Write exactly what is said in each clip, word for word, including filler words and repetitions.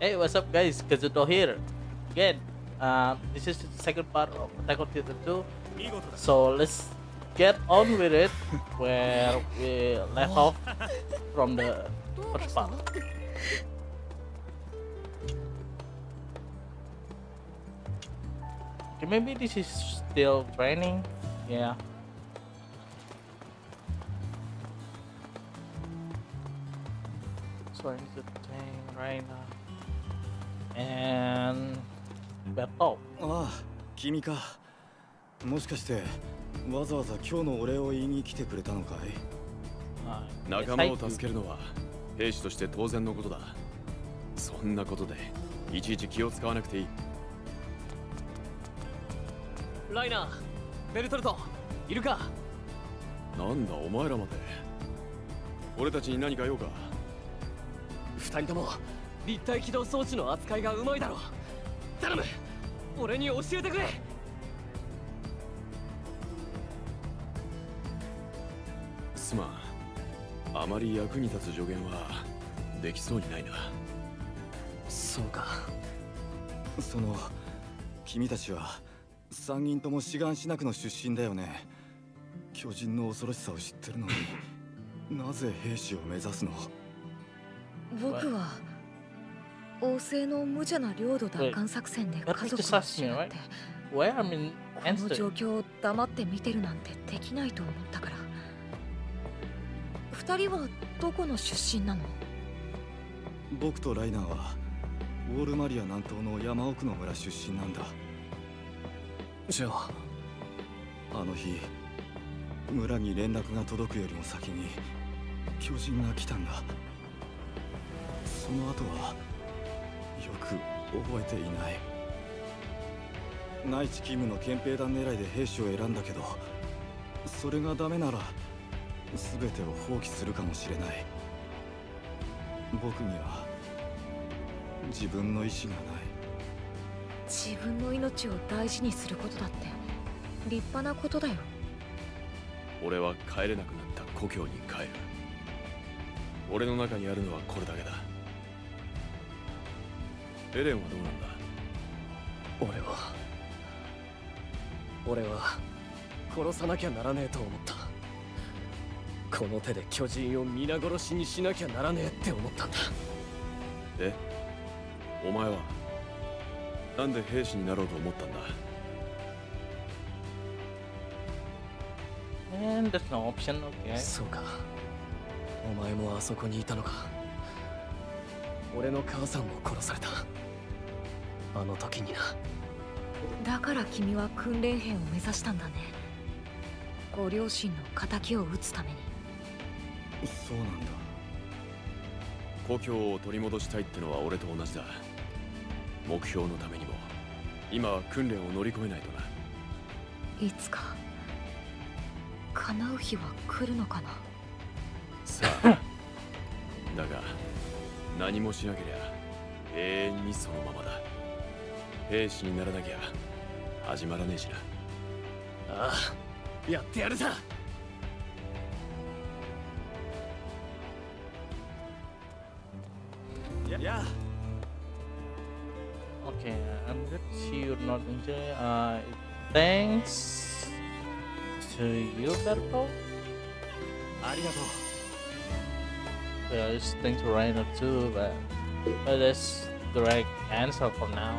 Hey, what's up, guys? Kazuto here again. Uh, this is the second part of Attack on Titan two. So let's get on with it where we left off from the first part. Okay, maybe this is still training. Yeah. So I need to train right now. And battle. ああ、君か。もしかしてわざわざ今日のお礼を言いに来てくれたのかい？ 仲間を助けるのは兵士として当然のことだ。そんなことでいちいち気を使わなくていい。 ライナー、ベルトルト、いるか？ なんだお前らまで。俺たちに何か用か？ 二人とも立体起動装置の扱いがうまいだろう。頼む、俺に教えてくれ。 すまん、あまり役に立つ助言はできそうにないな。 そうか。 その君たちは三人とも志願しなくの出身だよね。巨人の恐ろしさを知ってるのになぜ兵士を目指すの？ 僕は王政の無茶な領土奪還作戦で家族を失って、この状況を黙って見てるなんてできないと思ったから。二人はどこの出身なの？ 僕とライナーはウォールマリア南東の山奥の村出身なんだ。 じゃああの日村に連絡が届くよりも先に巨人が来たんだ。その後はよく覚えていない。内地勤務の憲兵団狙いで兵士を選んだけど、それがダメなら全てを放棄するかもしれない。僕には自分の意志がない。 自分の命を大事にすることだって立派なことだよ。 俺は帰れなくなった故郷に帰る。俺の中にあるのはこれだけだ。エレンはどうなんだ？ 俺は俺は殺さなきゃならねえと思った。この手で巨人を皆殺しにしなきゃならねえって思ったんだ。 え？お前はなんで兵士になろうと思ったんだ？ And there's no option, okay. そうか。お前もあそこにいたのか。俺の母さんも殺された。あの時にな。 だから君は訓練兵を目指したんだね。ご両親の仇を討つために。 そうなんだ。 故郷を取り戻したいってのは俺と同じだ。目標のためにも今は訓練を乗り越えないとな。 いつか叶う日は来るのかな。 さあだが何もしなけりゃ永遠にそのままだ。兵士にならなきゃ始まらねえしな。 ああ、やってやるさ。 や Okay, I'm good. See you're not injured. Uh, thanks to you, Berto. ありがとう。 Yeah, it's thanks to Rhino too, but, but that's the right answer for now.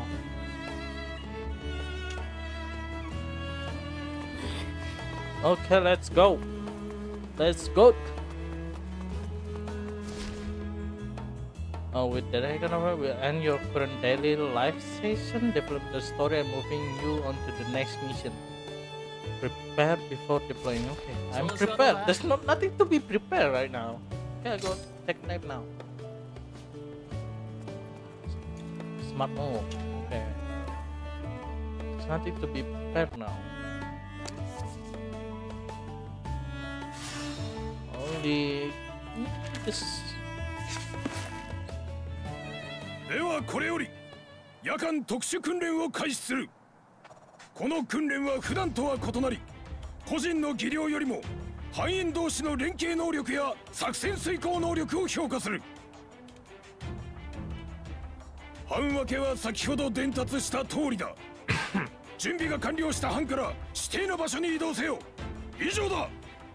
Okay, let's go. Let's go. Uh, with the Dragon Hour, we'll end your current daily life session, develop the story, and moving you on to the next mission. Prepare before deploying. Okay, I'm prepared. There's not nothing to be prepared right now. Okay, go take a nap now. Smart move. Okay. There's nothing to be prepared now. Only this. ではこれより夜間特殊訓練を開始する。この訓練は普段とは異なり、個人の技量よりも班員同士の連携能力や作戦遂行能力を評価する。 番分けは先ほど伝達した通りだ。準備が完了した班から指定の場所に移動せよ。以上だ。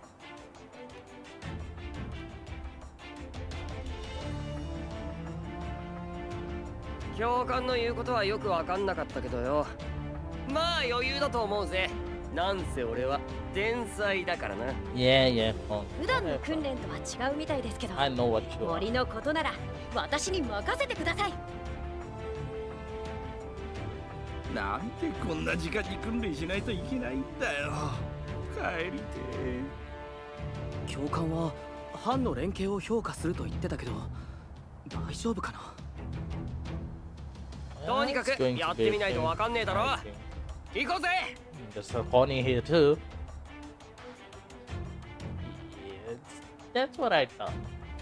教官の言うことはよく分かんなかったけどよ。まあ余裕だと思うぜ。なんせ俺は天才だからな。 Yeah, yeah. 普段の訓練とは違うみたいですけど、 I know what you are. 森のことなら私に任せてください。 なんでこんな時間に訓練しないといけないんだよ。帰りて教官は班の連携を評価すると言ってたけど大丈夫かな。 とにかくやってみないと分かんねえだろ。行こうぜ。 There's a pony here too. Yes, that's what I thought.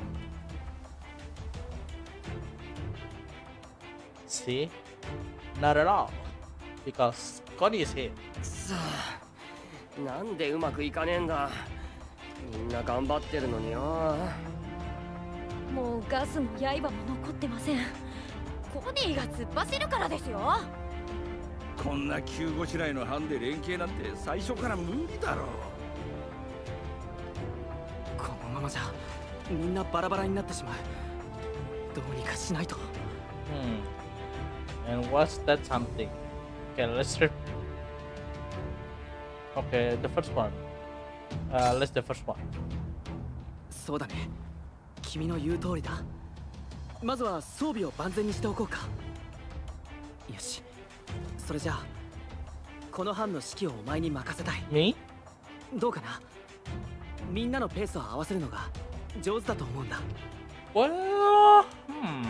See? Not at all. Because Connie is here. くそ、なんでうまくいかねえんだ。みんな頑張ってるのによ。 もうガスも刃も残ってません。コニーが突っ走るからですよ。 こんな急ごしらえの班で連携なんて最初から無理だろう。 このままじゃみんなバラバラになってしまう。どうにかしないと。 Hmm. And what's that something? Okay, let's rip. Okay, the first one. Uh, let's the first one. そうだね。君の言う通りだ。まずは装備を万全にしておこうか。よし。それじゃあこの班の指揮をお前に任せたい。 Me? どうかな。みんなのペースを合わせるのが上手だと思うんだ。 Well, hmm.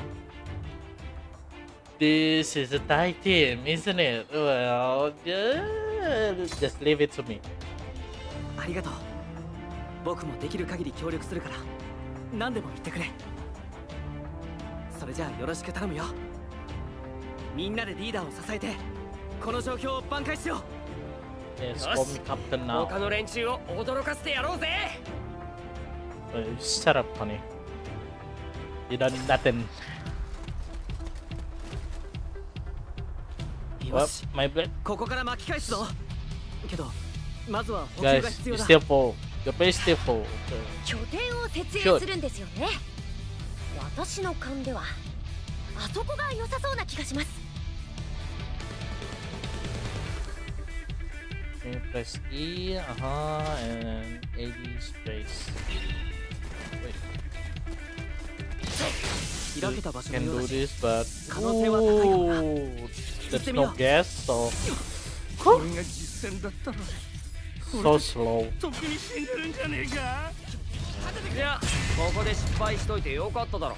This is a tight team, isn't it? Well, just, just leave it to me. ありがとう。僕もできる限り協力するから何でも言ってくれ。それじゃあよろしく頼むよ。みんなでリーダーを支えてこの状況を挽回しよう。 Yes, call me captain now. 他の連中を驚かせてやろうぜ。 Uh, shut up, Connie. You done nothing. よし、 my blade. ここから巻き返すぞ。けどまずは補給 Guys, が必 you 要だ。 still full. Your base still full. 拠点を設営するんですよね。私の勘ではあそこが良さそうな気がします。 Can you press E? Uh-huh, and A D space. Wait. 開けた場所 Can のよう do だし this, but 可能性は高いかもな。 Ooh, there's no gas, so これが実戦だったら so slow. とっくに死んでるんじゃねえか。 いや、ここで失敗しといてよかっただろ。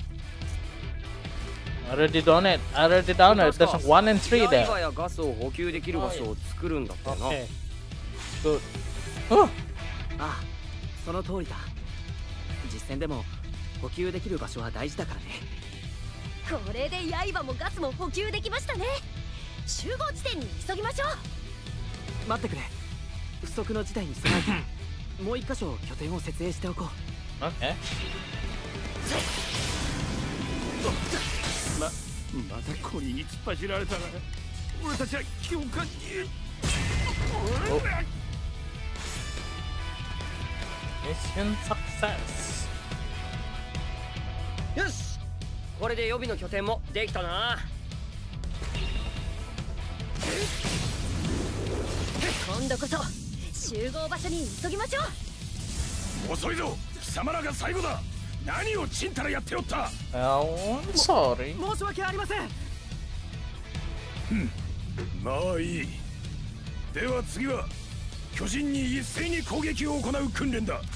Already done it. Already done it. There's one and three there. 刃やガスを補給できる場所を作るんだってな。 Okay. Good. Oh. ああ、その通りだ。実戦でも補給できる場所は大事だからね。 これで刃もガスも補給できましたね。集合地点に急ぎましょう。 待ってくれ。不測の事態に備えてもう一箇所拠点を設営しておこう。 Okay. ま、またコニーに突っ走られたら俺たちは教官に。 Mission success. よし、これで予備の拠点もできたな。 今度こそ集合場所に急ぎましょう。 遅いぞ。貴様らが最後だ。何をちんたらやっておった。 Oh, I'm sorry. 申し訳ありません。 まあいい。では次は巨人に一斉に攻撃を行う訓練だ。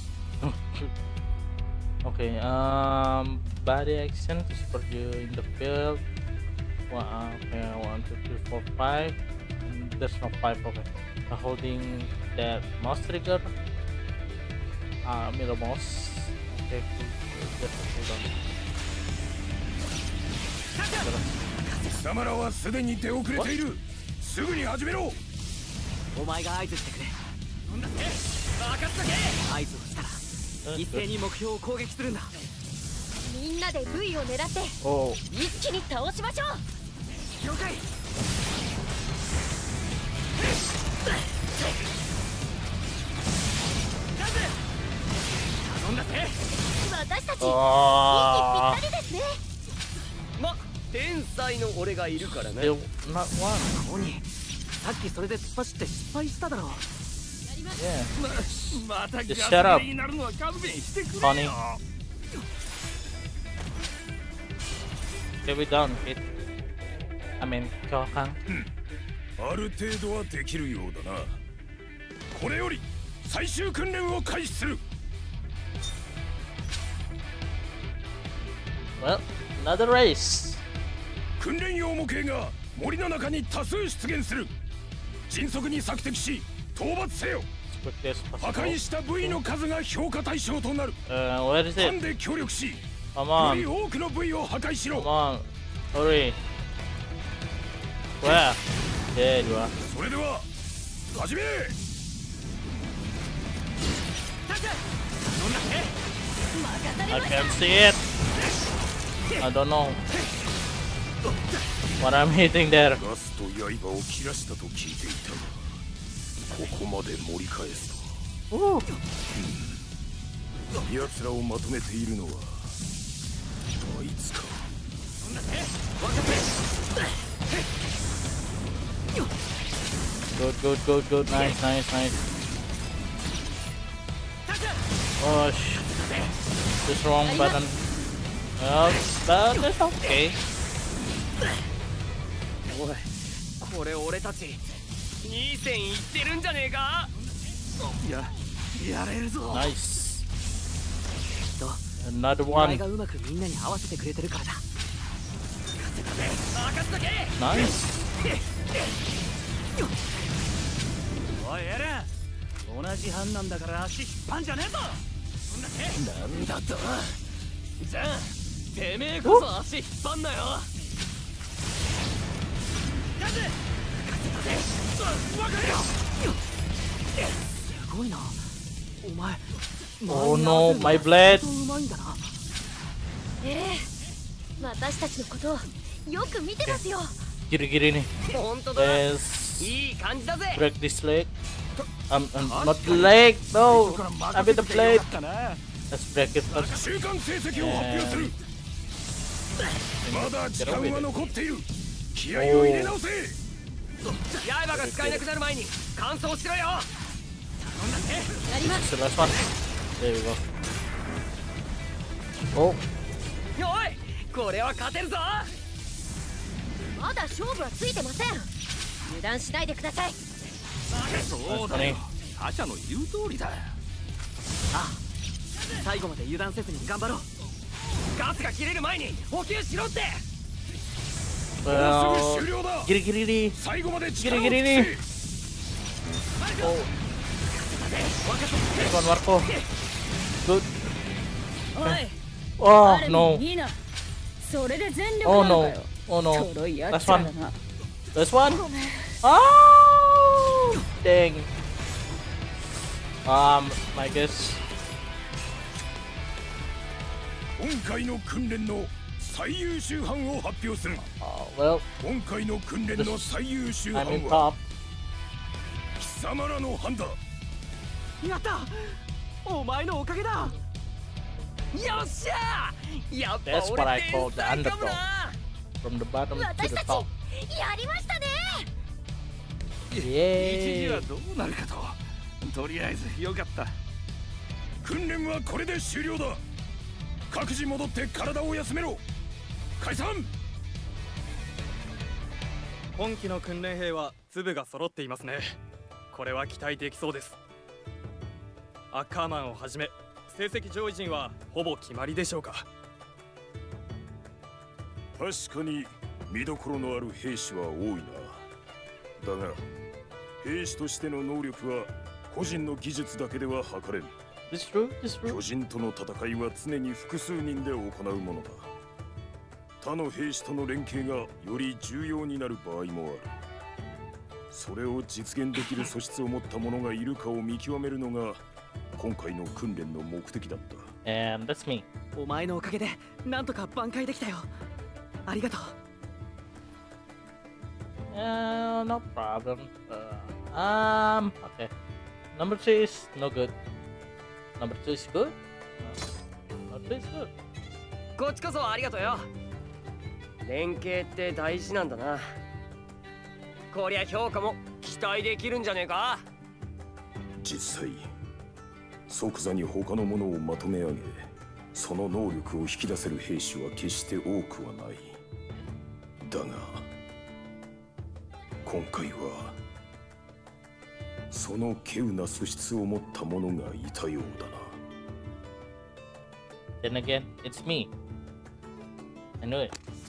Okay, um, body action to support you in the field. Well, okay, one, two, three, four, five. And there's no five. Okay, uh, holding that mouse trigger. Uh, middle mouse. Okay, cool. Just hold on. 貴様らはすでに出遅れている。すぐに始めろ。 お前が合図してくれ。 なんだって任せとけ。 合図をしたら一斉に目標を攻撃するんだ。 みんなでルイを狙って一気に倒しましょう。 了解。頼んだぜ。 私たち息ぴあったりですね。 ま、天才の俺がいるからね。 Still not one. コニー、さっきそれで突っ走って失敗しただろう。 Yeah. またガ Just ス shut up, 切れになるのは勘弁してくれ Connie. よ。 Get me down, kid. I mean, Kyokan. ある程度はできるようだな。これより最終訓練を開始する。 Well, another race. 訓練用模型が森の中に多数出現する。迅速に索敵し討伐せよ。 Quickly as 破 possible. 壊した部位の数が評価対象となる。 Uh, where is 班 it? で協力し、 Come より on, 多くの部位を破壊し come ろ。 on. Hurry. Where? There you are. それでは始め。 I can't see it. I don't know what I'm hitting there. ガスと刃を切らしたと聞いていたが、ここまで盛り返すと。 Ooh. 奴らをまとめているのはあいつか。 Good, good, good, good. Nice, nice, nice. Oh, sh. This wrong button. Well, but it's okay. おい、これ俺たちに戦いってるんじゃねえか。 ややれるぞ。 Nice. きっと Another お前 one. がうまくみんなに合わせてくれてるからだ。 任せとけ。 Nice. おいエレン、同じ班なんだから足引っ張んじゃねえぞ。 なんだと。じゃあてめえこそ足引っ張んなよ。 すごいな。お前。 Oh no, my blade. うまいんだな。 ええ、私たちのことをよく見てますよ。 Giri giri nih. 本当だ。 Let's いい感じだぜ。 break this leg. Um, um not the leg. No. I mean the blade. Let's break it first. 週間成績を発表する。まだ時間は残っている。気合を入れ直せ。 刃が使えなくなる前に完走しろよ。 やりま It's す。 the last one. There we go. Oh. おい、これは勝てるぞ。 まだ勝負はついてません。油断しないでください。 そうだよ。他者の言う通りだ。 ああ、最後まで油断せずに頑張ろう。 ガスが切れる前に補給しろって。 もう Well, すぐ終了だ。 giri giri nih. 最後まで力を Giri 尽 giri く nih. せ。 Oh. This one, Marco. Good. おい。 Oh no. いいな。それで全力 Oh なの no. かよ。 Oh no. ちょろいや Last つら one. だな。 Last one. Oh, dang. Um, I guess. 今回の訓練の最優秀班を発表する。 Uh, well, 今回の訓練の最優秀 I'm 班 in は top. 貴様らの班だ。 やった。お前のおかげだ。 よっしゃー。やっぱ That's what I 俺 call 天 the 才かも underdog. な。 From the bottom to 私 the たち top. やりましたね。 一時 Yay. はどうなるかと。とりあえずよかった。 訓練はこれで終了だ。各自戻って体を休めろ。解散。 今期の訓練兵は粒が揃っていますね。これは期待できそうです。アッカーマンをはじめ成績上位陣はほぼ決まりでしょうか。 確かに見どころのある兵士は多いな。だが兵士としての能力は個人の技術だけでは測れん。 This true? This 巨 true? 人との戦いは常に複数人で行うものだ。他の兵士との連携がより重要になる場合もある。それを実現できる素質を持った者がいるかを見極めるのが今回の訓練の目的だった。 And that's me. お前のおかげでなんとか挽回できたよ。ありがとう。 Uh, no problem. Uh, um, okay. Number two is no good. Number two is good. Uh, number two is good. こっちこそありがとうよ。連携って大事なんだな。こりゃ評価も期待できるんじゃねえか。 実際即座に他のものをまとめ上げ、その能力を引き出せる兵士は決して多くはない。だが今回はその稀有な素質を持った者がいたようだな。 Then again, it's me. I knew it.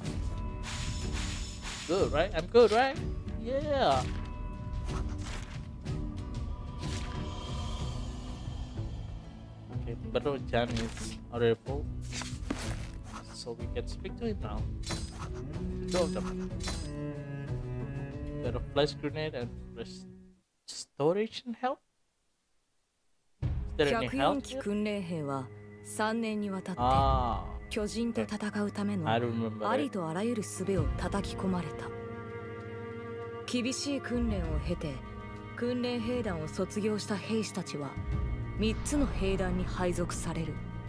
Good, right? I'm good, right? Yeah. Okay, Baro-chan is available, so we can speak to him now. Two of them. Got a flash grenade and restoration help? Is there any 百 help 四機 here? 訓練兵はさんねんにわたって Ah, 巨人と戦うための I remember あり it. とあらゆる術を叩き込まれた。厳しい訓練を経て訓練兵団を卒業した兵士たちはみっつの兵団に配属される。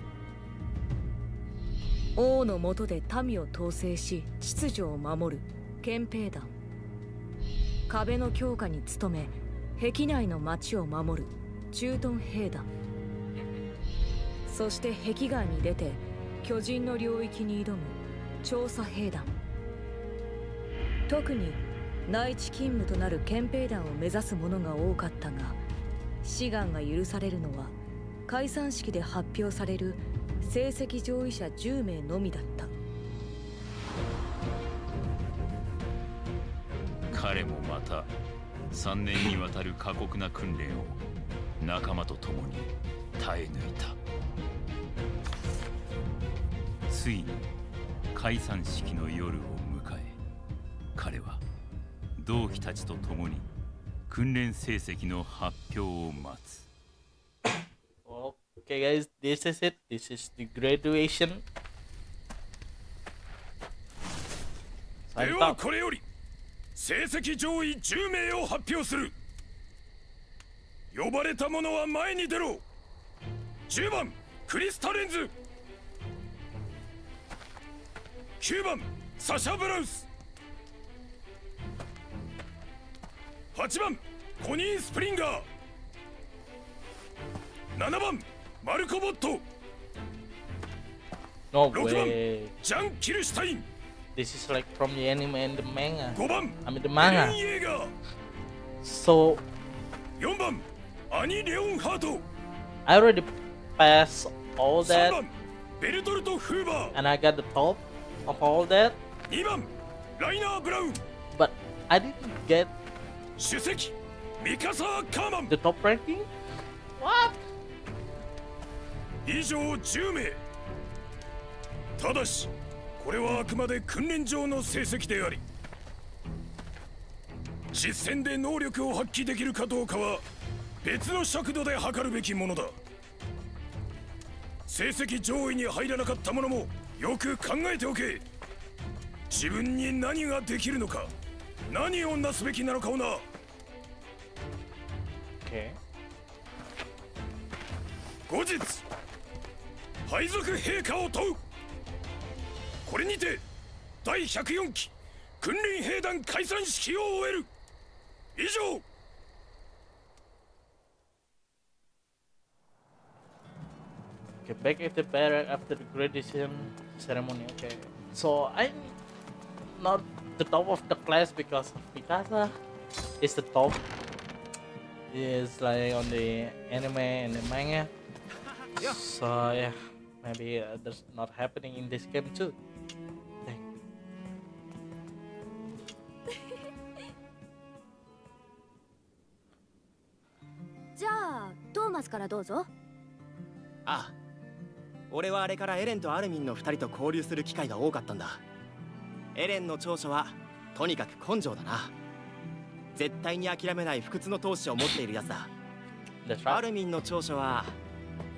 王の下で民を統制し秩序を守る憲兵団、壁の強化に努め壁内の町を守る駐屯兵団、そして壁外に出て巨人の領域に挑む調査兵団。特に内地勤務となる憲兵団を目指す者が多かったが、志願が許されるのは解散式で発表される成績上位者じゅうめいのみだった。 彼もまたさんねんにわたる過酷な訓練を仲間と共に耐え抜いた。ついに解散式の夜を迎え、彼は同期たちと共に訓練成績の発表を待つ。 Okay guys, this is it. This is the graduation. ではこれより成績上位じゅうめいを発表する。呼ばれた者は前に出ろ。じゅうばんクリスタレンズ、きゅうばんサシャ・ブラウス、はちばんコニー・スプリンガー、ななばんマルコ・ボット、 No ろくばん way. ジャン・キルシュタイン、 This is like from the anime and the manga. ごばん I mean the エレン・ manga. イェーガー、 So よんばんアニ・レオンハート、 I already passed all さん that ばんベルトルト・フーバー、 and I got the top of all that, にばんライナー・ブラウン、 but I didn't get 主席ミカサー・カーマン。 the top ranking. What? 以上じゅうめい。ただしこれはあくまで訓練上の成績であり、実戦で能力を発揮できるかどうかは別の尺度で測るべきものだ。成績上位に入らなかった者もよく考えておけ。自分に何ができるのか、何をなすべきなのかをな。 Okay. 後日配属陛下を問う。これにてだいひゃくよんき訓練兵団解散式を終える。以上。 Okay, back at the barrack after the graduation ceremony. Okay, so I'm not the top of the class because of Mikasa is the top. Is like on the anime and the manga. So yeah, maybe uh, that's not happening in this game too. Dang. じゃあトーマスからどうぞ。 ああ、俺はあれからエレンとアルミンのふたりと交流する機会が多かったんだ。エレンの長所はとにかく根性だな。絶対に諦めない不屈の闘志を持っているやつだ。アルミンの長所は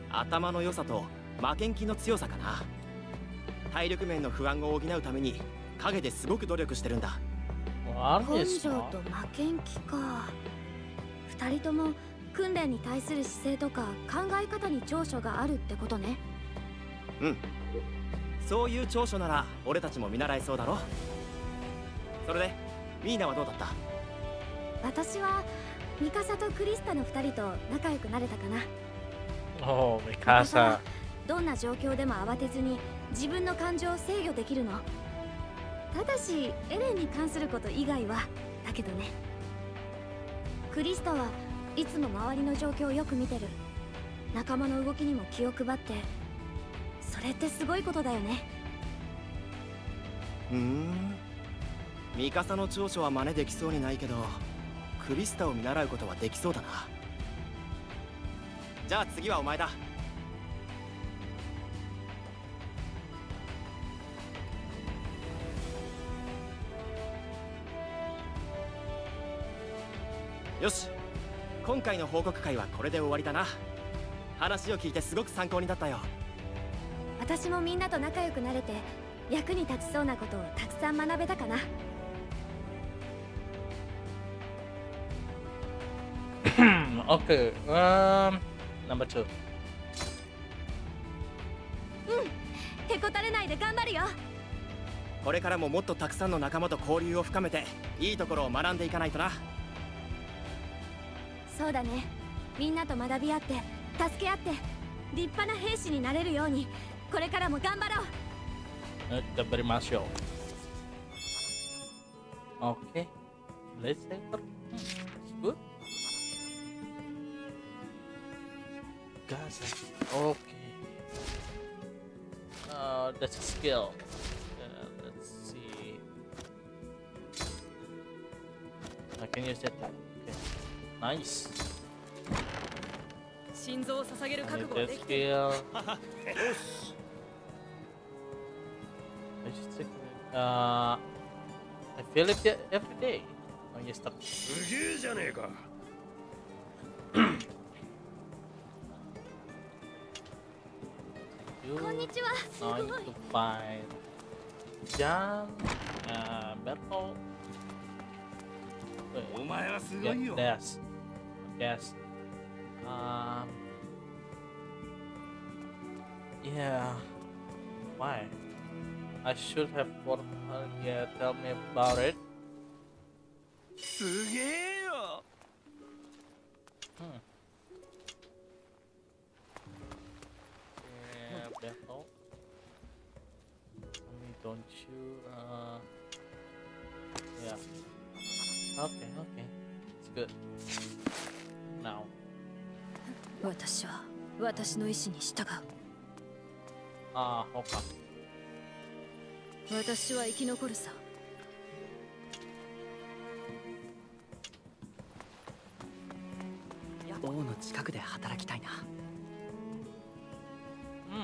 頭の良さと負けん気の強さかな。体力面の不安を補うために陰ですごく努力してるんだ。 根性と負けん気か。二人とも訓練に対する姿勢とか考え方に長所があるってことね。 うん、そういう長所なら俺たちも見習えそうだろ。それでミーナはどうだった？ 私はミカサとクリスタの二人と仲良くなれたかな。 おー、ミカサ。 どんな状況でも慌てずに自分の感情を制御できるの。ただしエレンに関すること以外はだけどね。クリスタはいつも周りの状況をよく見てる。仲間の動きにも気を配って。それってすごいことだよね。 ふん、ミカサの長所は真似できそうにないけど、クリスタを見習うことはできそうだな。じゃあ次はお前だ。よし、今回の報告会はこれで終わりだな。話を聞いてすごく参考になったよ。 私もみんなと仲良くなれて役に立ちそうなことをたくさん学べたかな。 Okay, um, number two. うん、へこたれないで頑張るよ。 これからももっとたくさんの仲間と交流を深めていいところを学んでいかないとな。 そうだね。みんなと学び合って助け合って立派な兵士になれるようにこれからも頑張ろう。 頑張りましょう。Okay, let's say it's good. Guys, okay. Uh, that's a skill. Uh, let's see. I can use that. Okay, nice. 心臓を捧げる覚悟ができてる。よし。Uh, I feel it every day. Oh, yes, stop. すげえじゃねえか。 こんにちは。すごい。 Going to find John, uh, Berto. お前はすごいよ。 Yes. Yes. Um. Yeah. Why? I should have bought her. Yeah, tell me about it. すげえよ。 Hmm. Yeah, Berto. I mean, don't you? Uh. Yeah. Okay. Okay. It's good. Now. 私は私の意志に従う。 ああ、ほか。 私は生き残るさ。 王の近くで働きたいな。 うん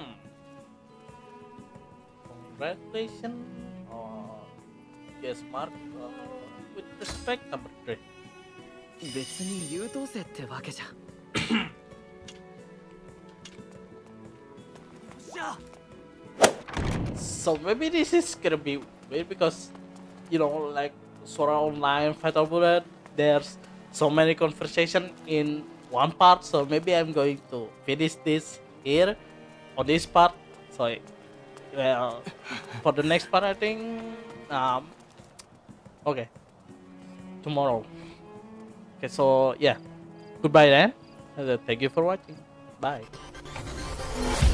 。Congratulations. Uh, yes, Mark. Uh, with respect, number three. 別に優等生ってわけじゃ。 So maybe this is gonna be weird because, you know, like Sword Art Online, Fatal Bullet, there's so many conversation in one part. So maybe I'm going to finish this here on this part. So, well, for the next part, I think, um, okay, tomorrow. Okay, so yeah, goodbye then. Thank you for watching. Bye.